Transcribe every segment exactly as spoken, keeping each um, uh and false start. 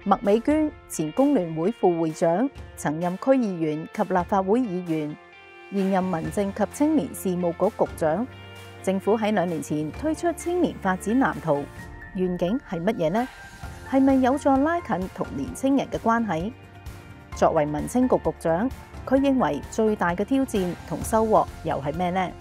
麥美娟，前工聯會副會長，曾任區議員及立法會議員，現任民政及青年事務局局長。政府喺兩年前推出青年發展藍圖，願景係乜嘢呢？係咪有助拉近同年青人嘅關係？作為民青局局長，佢認為最大嘅挑戰同收穫又係咩呢？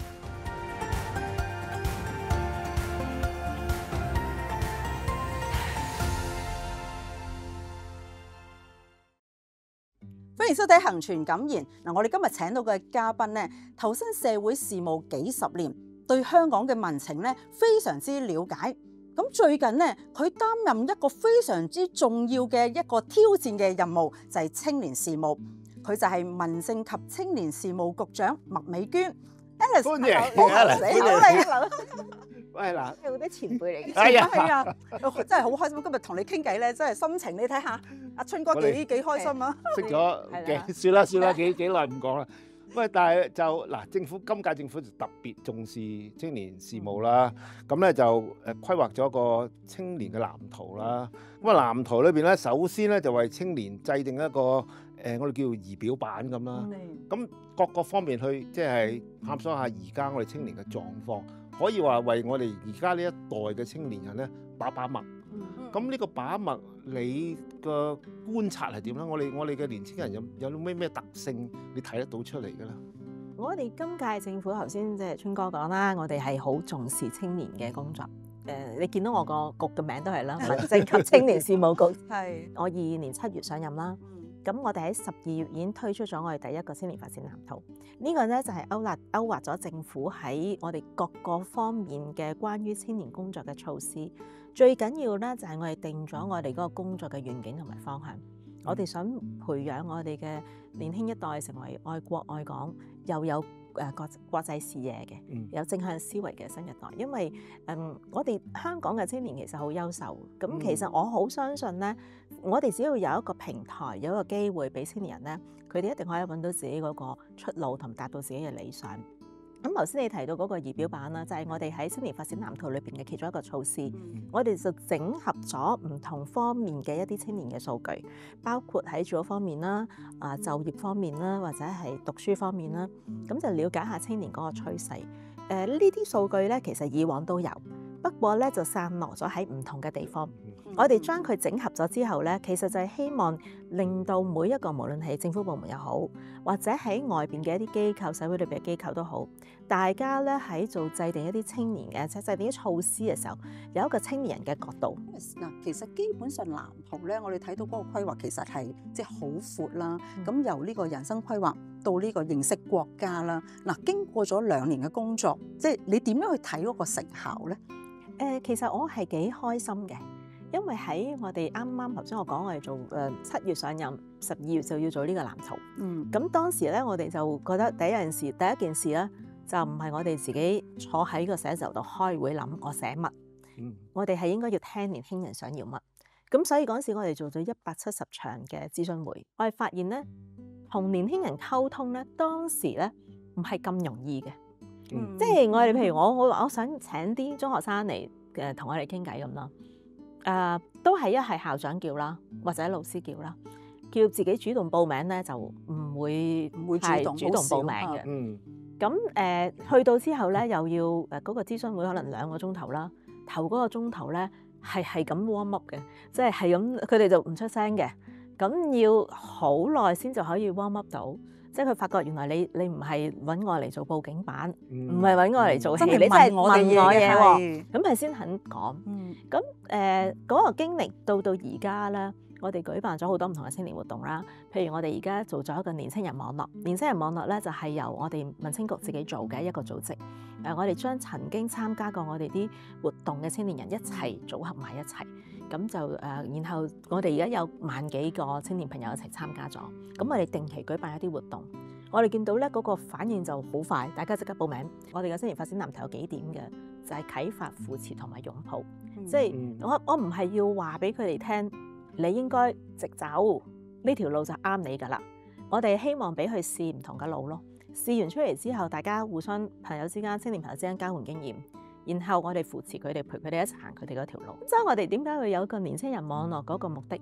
歡迎收睇《行傳感言》嗱，我哋今日請到嘅嘉賓咧，投身社會事務幾十年，對香港嘅民情咧非常之了解。咁最近咧，佢擔任一個非常之重要嘅一個挑戰嘅任務，就係青年事務。佢就係民政及青年事務局長麥美娟。Alice， 歡迎 ，Alice，你好，你好。 喂嗱， 有啲前輩嚟嘅， 係啊， 係啊，真係好開心，今日同你傾偈咧，真係心情，你睇下，阿春哥幾幾開心啊！ 識咗幾算啦算啦，幾幾耐唔講啦。喂，但係就嗱，政府今屆政府就特別重視青年事務啦，咁咧就誒規劃咗個青年嘅藍圖啦。咁啊藍圖裏邊咧，首先咧就為青年制定一個誒、呃、我哋叫儀表板咁啦。咁各個方面去即係探索下而家我哋青年嘅狀況。可以話為我哋而家呢一代嘅青年人咧把把脈。咁呢、嗯、個把脈，你嘅觀察係點咧？我哋我哋嘅年輕人有有咩咩特性，你睇得到出嚟嘅咧？ 我哋今屆政府頭先即係春哥講啦，我哋係好重視青年嘅工作。誒、呃，你見到我個局嘅名都係啦，民政及青年事務局。係。我二二年七月上任啦。咁我哋喺十二月已經推出咗我哋第一個青年發展藍圖，呢、這個咧就係勾勒勾畫咗政府喺我哋各個方面嘅關於青年工作嘅措施。最緊要咧就係我哋定咗我哋嗰個工作嘅願景同埋方向。我哋想培養我哋嘅年輕一代成為愛國愛港，又有誒國國際視野嘅，有正向思維嘅新一代。因為嗯，我哋香港嘅青年其實好優秀，咁其實我好相信咧，我哋只要有一個平台，有一個機會俾青年人咧，佢哋一定可以揾到自己嗰個出路同達到自己嘅理想。咁頭先你提到嗰個儀表板啦，就係、是、我哋喺青年發展藍圖裏邊嘅其中一個措施。嗯、我哋就整合咗唔同方面嘅一啲青年嘅數據，包括喺住屋方面啦、啊就業方面啦，或者係讀書方面啦。咁就了解下青年嗰個趨勢。誒呢啲數據咧，其實以往都有，不過咧就散落咗喺唔同嘅地方。我哋將佢整合咗之後咧，其實就係希望令到每一個無論係政府部門又好，或者喺外邊嘅一啲機構、社會裏邊嘅機構都好，大家咧喺做制定一啲青年嘅即係制定啲措施嘅時候，有一個青年人嘅角度。 嗱，其實基本上藍圖咧，我哋睇到嗰個規劃其實係即係好闊啦。咁、嗯、由呢個人生規劃到呢個認識國家啦，嗱，經過咗兩年嘅工作，即係你點樣去睇嗰個成效咧？ 誒、呃，其實我係幾開心嘅。因為喺我哋啱啱頭先我講，我哋做誒七月上任，十二月就要做呢個藍圖。嗯，咁當時咧，我哋就覺得第一件事，第一件事咧，就唔係我哋自己坐喺個寫字樓度開會諗我寫乜。嗯，我哋係應該要聽年輕人想要乜。咁所以嗰時我哋做咗一百七十場嘅諮詢會，我哋發現咧，同年輕人溝通咧，當時咧唔係咁容易嘅。嗯，即係我哋譬如我我我想請啲中學生嚟誒同我哋傾偈咁啦。誒、uh, 都係一係校長叫啦，或者老師叫啦，叫自己主動報名咧就唔會唔會主動主動報名嘅。嗯，咁誒、呃、去到之後咧，又要誒嗰個諮詢會可能兩個鐘頭啦，頭嗰個鐘頭咧係係咁 warm up 嘅，即係係咁佢哋就唔出聲嘅，咁要好耐先就可以 warm up 到。即係佢發覺原來你你唔係揾我嚟做報警版，唔係揾我嚟做戲，嗯、你真係問我嘢喎，咁係先肯講。咁誒嗰個經歷到到而家咧，我哋舉辦咗好多唔同嘅青年活動啦。譬如我哋而家做咗一個年青人網絡，年青人網絡咧就係由我哋民青局自己做嘅一個組織。誒、呃，我哋將曾經參加過我哋啲活動嘅青年人一齊組合埋一齊。咁就誒、呃，然後我哋而家有萬幾個青年朋友一齊參加咗，咁我哋定期舉辦一啲活動，我哋見到咧嗰、那個反應就好快，大家即刻報名。我哋嘅青年發展藍圖有幾點嘅，就係、是、啟發、扶持同埋擁抱，嗯、即係我我唔係要話俾佢哋聽，你應該直走呢條路就啱你㗎啦。我哋希望俾佢試唔同嘅路咯，試完出嚟之後，大家互相朋友之間、青年朋友之間交換經驗。然後我哋扶持佢哋，陪佢哋一齊行佢哋嗰條路。所以我哋點解會有個年青人網絡嗰個目的，就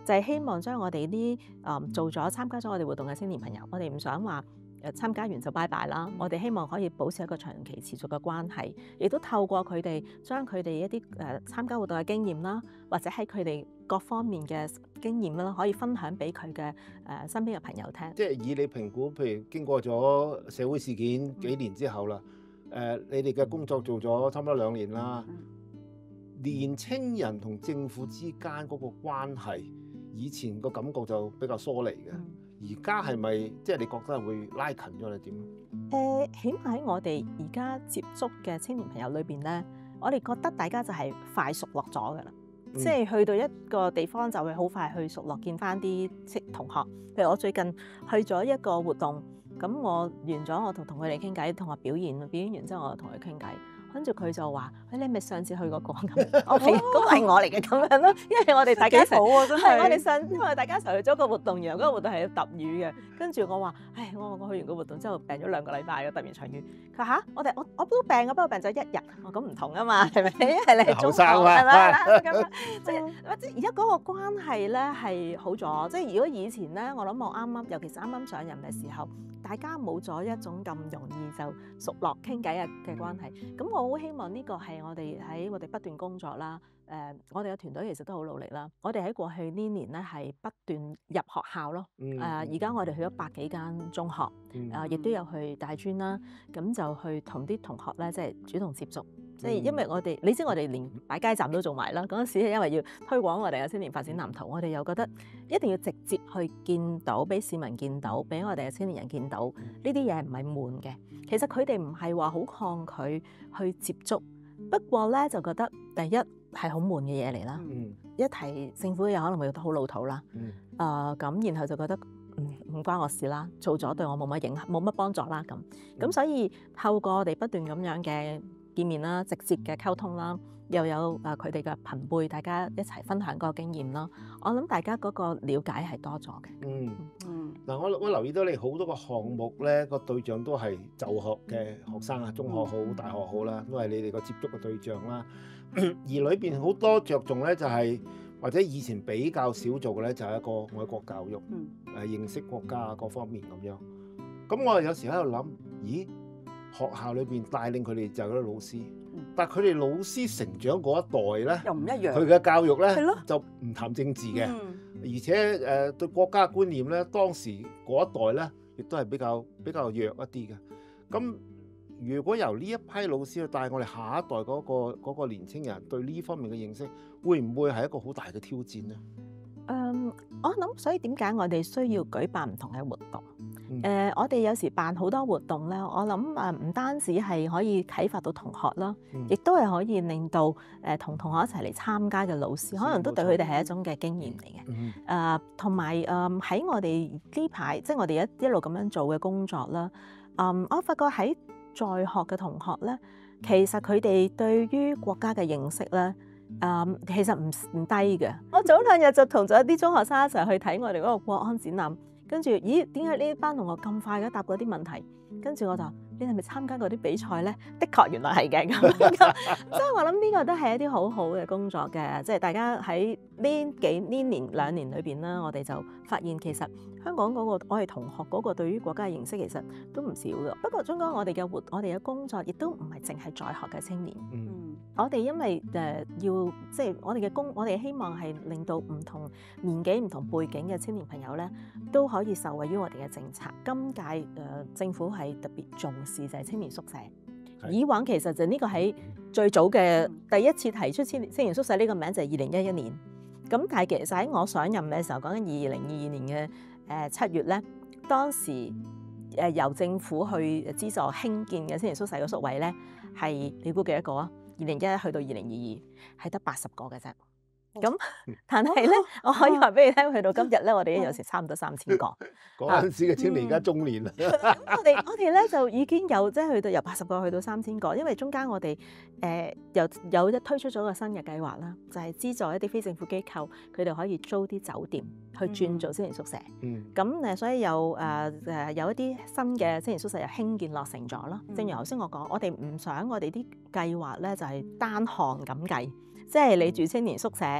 就係、是、希望將我哋啲誒做咗參加咗我哋活動嘅青年朋友，我哋唔想話誒參加完就拜拜啦，我哋希望可以保持一個長期持續嘅關係，亦都透過佢哋將佢哋一啲誒參加活動嘅經驗啦，或者喺佢哋各方面嘅經驗啦，可以分享俾佢嘅誒身邊嘅朋友聽。 即係以你評估，譬如經過咗社會事件幾年之後啦，誒、呃，你哋嘅工作做咗差唔多兩年啦，年青人同政府之間嗰個關係，以前個感覺就比較疏離嘅。而家係咪即係你覺得係會拉近咗定點？誒、 呃，起碼喺我哋而家接觸嘅青年朋友裏邊咧，我哋覺得大家就係快熟絡咗㗎啦，嗯、即係去到一個地方就會好快去熟絡，見翻啲同學。譬如我最近去咗一個活動，咁我完咗，我同同佢哋傾偈，同學表演，表演完之後我就同佢傾偈。跟住佢就話：誒，你咪上次去嗰個咁？我係嗰個係我嚟嘅咁樣咯，因為我哋大家一齊， 好啊，真係我哋上，因為大家一齊去咗個活動，然後嗰個活動係要揼雨嘅。跟住我話：唉，我我去完個活動之後病咗兩個禮拜嘅，揼完場雨。佢話嚇，我哋我我都病嘅，不過病咗一日。我咁唔同啊嘛，係咪？因為你係中學，係咪？咁即係即係而家嗰個關係咧係好咗。即係如果以前咧，我諗我啱啱，尤其是啱啱上任嘅時候，大家冇咗一種咁容易就熟絡傾偈嘅嘅關係。咁我好希望呢個係我哋喺我哋不斷工作啦。誒、呃，我哋嘅團隊其實都好努力啦。我哋喺過去呢年咧係不斷入學校咯。誒、嗯，而家、呃、我哋去咗百幾間中學，誒、呃，亦都有去大專啦。咁就去同啲同學咧，即係主動接觸。即係因為我哋，你知我哋連擺街站都做埋啦。嗰陣時係因為要推廣我哋嘅青年發展藍圖，我哋又覺得一定要直接去見到，俾市民見到，俾我哋嘅青年人見到，呢啲嘢唔係悶嘅。其實佢哋唔係話好抗拒去接觸，不過咧就覺得第一係好悶嘅嘢嚟啦。嗯、一提政府嘅嘢可能會覺得好老土啦。誒咁、嗯呃，然後就覺得唔唔、嗯、關我事啦，做咗對我冇乜影響，冇乜幫助啦咁。咁、嗯、所以透過我哋不斷咁樣嘅見面啦，直接嘅溝通啦，又有誒佢哋嘅朋輩，大家一齊分享嗰個經驗啦。我諗大家嗰個了解係多咗嘅。嗯嗯。嗱，我我留意到你好多個項目咧，個對象都係就學嘅學生啊，中學好，大學好啦，都係你哋個接觸嘅對象啦。而裏邊好多着重咧，就係、是、或者以前比較少做嘅咧，就係一個愛國教育，誒、嗯、認識國家各方面咁樣。咁我有時喺度諗，咦？學校裏邊帶領佢哋就有啲老師，但係佢哋老師成長嗰一代咧， 又唔一樣。 佢嘅教育咧的就唔談政治嘅， 嗯、 而且誒、呃、對國家觀念咧，當時嗰一代咧，亦都係比較比較弱一啲嘅。咁如果由呢一批老師去帶我哋下一代嗰、嗰個嗰個年青人對呢方面嘅認識，會唔會係一個好大嘅挑戰咧？ 誒，um, 我諗，所以點解我哋需要舉辦唔同嘅活動？誒、 嗯呃，我哋有時辦好多活動咧，我諗誒唔單止係可以啟發到同學啦，亦都係可以令到誒同同學一齊嚟參加嘅老師，可能都對佢哋係一種嘅經驗嚟嘅。誒、嗯，同埋誒喺我哋呢排，即係我哋一一路咁樣做嘅工作啦。嗯，我發覺喺在，在學嘅同學咧，其實佢哋對於國家嘅認識咧，誒其實唔唔低嘅。我早兩日就同咗一啲中學生一齊去睇我哋嗰個國安展覽。跟住，咦？點解呢班同學咁快嘅答嗰啲問題？跟住我就，你係咪參加嗰啲比賽咧？的確原來係嘅咁。所以我諗呢個都係一啲好好嘅工作嘅，即係大家喺呢幾呢年兩年裏邊啦，我哋就發現其實香港嗰個我哋同學嗰個對於國家嘅認識其實都唔少嘅。不過中間我哋嘅活，我哋嘅工作亦都唔係淨係在學嘅青年。嗯，我哋因為誒、呃、要即係我哋嘅工，我哋希望係令到唔同年紀、唔同背景嘅青年朋友咧都可以受惠於我哋嘅政策。今屆誒、呃、政府係特別重視就係青年宿舍。是以往其實就呢個喺最早嘅第一次提出青年青年宿舍呢個名就係二零一一年。咁但係其實喺我上任嘅時候，講緊二零二二年嘅誒七月咧，當時誒由政府去資助興建嘅青年宿舍嘅宿位咧，係你估幾多個啊？二零一一去到二零二二係得八十個嘅啫。咁，但係咧，我可以話俾你聽，去到今日咧，我哋已經有時差唔多三千個。 嗰陣時嘅青年，而家中年啦。 咁我哋我哋咧就已經有即係去到由八十個去到三千個，因為中間我哋誒又有一推出咗個新嘅計劃啦，就係資助一啲非政府機構，佢哋可以租啲酒店去轉做青年宿舍。嗯。咁誒，所以有誒誒有一啲新嘅青年宿舍又興建落成咗啦。正如頭先我講，我哋唔想我哋啲計劃咧就係單項咁計。即係你住青年宿舍，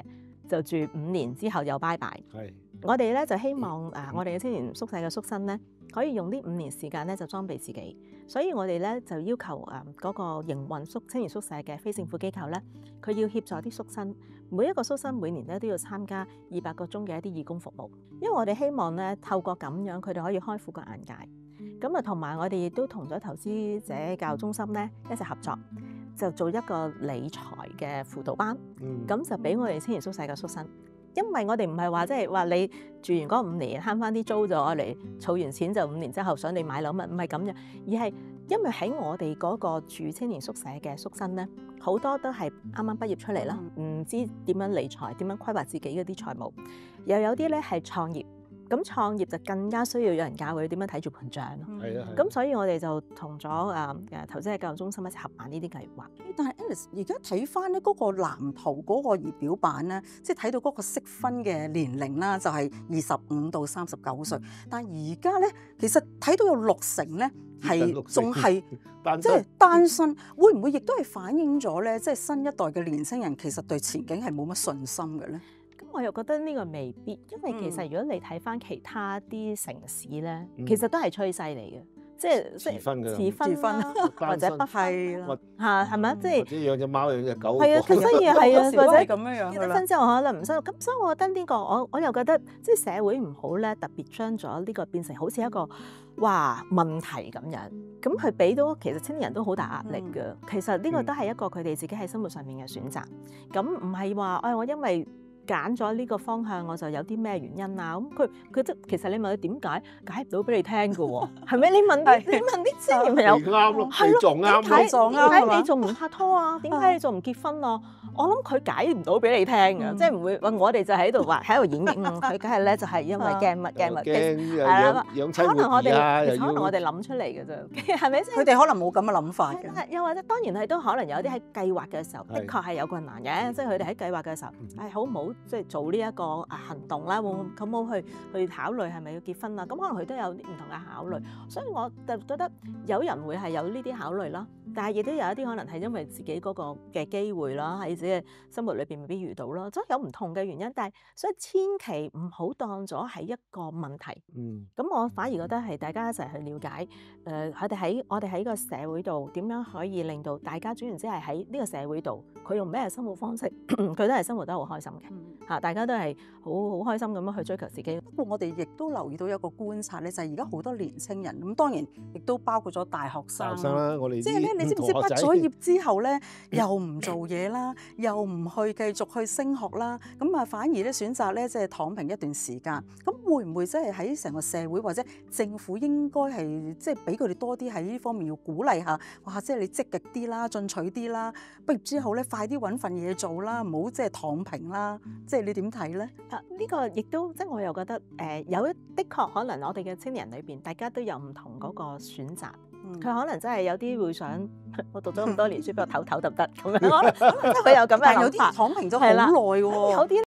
就住五年之後又拜拜。 係我哋咧就希望誒、啊，我哋嘅青年宿舍嘅宿生咧，可以用呢五年時間咧就裝備自己，所以我哋咧就要求誒嗰、啊那個營運宿青年宿舍嘅非政府機構咧，佢要協助啲宿生，每一個宿生每年咧都要參加二百個鐘嘅一啲義工服務，因為我哋希望咧透過咁樣，佢哋可以開闊個眼界。咁啊，同埋我哋亦都同咗投資者教育中心咧一齊合作，就做一個理財嘅輔導班，咁、嗯、就俾我哋青年宿舍嘅宿生。因為我哋唔係話即係話你住完嗰五年慳翻啲租就攞嚟儲完錢就五年之後想你買樓乜，唔係咁樣，而係因為喺我哋嗰個住青年宿舍嘅宿生咧，好多都係啱啱畢業出嚟啦，唔知點樣理財，點樣規劃自己嗰啲財務，又有啲咧係創業。咁創業就更加需要有人教佢點樣睇住盤帳咯。係啊，咁所以我哋就同咗誒誒投資嘅教育中心一齊合辦呢啲計劃。 但係 Alice 而家睇翻咧嗰個藍圖嗰個儀表板咧，即係睇到嗰個適婚嘅年齡啦，就係二十五到三十九歲。但係而家咧，其實睇到有六成咧係仲係即係單身，會唔會亦都係反映咗咧？即係新一代嘅年輕人其實對前景係冇乜信心嘅咧？ 我又覺得呢個未必，因為其實如果你睇翻其他啲城市咧， 嗯、 其實都係趨勢嚟嘅，即係即係遲婚啦，或者不係啦嚇，係咪？即係或者養隻貓養隻狗， 係啊，其實嘢係啊，或者咁樣樣結咗婚之後可能唔生育，咁所以我覺得呢、呢個我我又覺得即係社會唔好咧，特別將咗呢個變成好似一個哇問題咁樣，咁佢俾到其實青年人都好大壓力嘅。嗯、其實呢個都係一個佢哋自己喺生活上面嘅選擇，咁唔係話誒我因為揀咗呢個方向，我就有啲咩原因啊？咁佢佢即其實你問佢點解，解唔到俾你聽嘅喎，係咪？你問你問啲青年朋友啱咯， 係咯， 撞啱點解撞點解你仲唔拍拖啊？點解你仲唔結婚啊？我諗佢解唔到俾你聽嘅，即係唔會話我哋就喺度話喺度演繹，佢梗係咧就係因為驚乜驚乜，係啦，可能我哋可能我哋諗出嚟嘅啫，係咪先？ 佢哋可能冇咁嘅諗法嘅， 又或者當然係都可能有啲喺計劃嘅時候，的確係有困難嘅，即係佢哋喺計劃嘅時候，係好唔好即係做呢一個行動啦？會咁好去去考慮係咪要結婚啊？咁可能佢都有啲唔同嘅考慮，所以我就覺得有人會係有呢啲考慮啦，但係亦都有一啲可能係因為自己嗰個嘅機會啦，喺自己嘅生活裏邊未必遇到啦，即係有唔同嘅原因。但係所以千祈唔好當咗係一個問題。嗯，咁我反而覺得係大家一齊去了解，誒，佢哋喺我哋喺個社會度點樣可以令到大家總言之係喺呢個社會度，佢用咩生活方式，佢都係生活得好開心嘅嚇，大家都係好好開心咁樣去追求自己。 不過我哋亦都留意到一個觀察咧，就係而家好多年青人咁，當然亦都包括咗大學生。 學生啦，我哋即係咧，你知唔知畢咗業之後咧，又唔做嘢啦，又唔去繼續去升學啦，咁啊反而咧選擇咧即係躺平一段時間。咁會唔會即係喺成個社會或者政府應該係即係俾佢哋多啲喺呢方面要鼓勵下，哇！即係你積極啲啦，進取啲啦，畢業之後咧快啲揾份嘢做啦，唔好即係躺平啦。即係你點睇咧？ 啊，呢個亦都即係我又覺得誒有一的確可能我哋嘅青年人裏邊，大家都有唔同嗰個選擇。佢可能真係有啲會想，我讀咗咁多年書，俾我唞唞得唔得咁樣？可能佢有咁嘅諗法。 但有啲躺平咗好耐喎。 有啲